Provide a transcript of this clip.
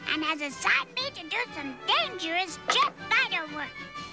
and has assigned me to do some dangerous jet fighter work.